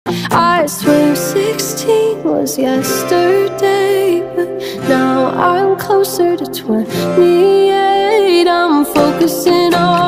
I swear 16 was yesterday, but now I'm closer to 28. I'm focusing on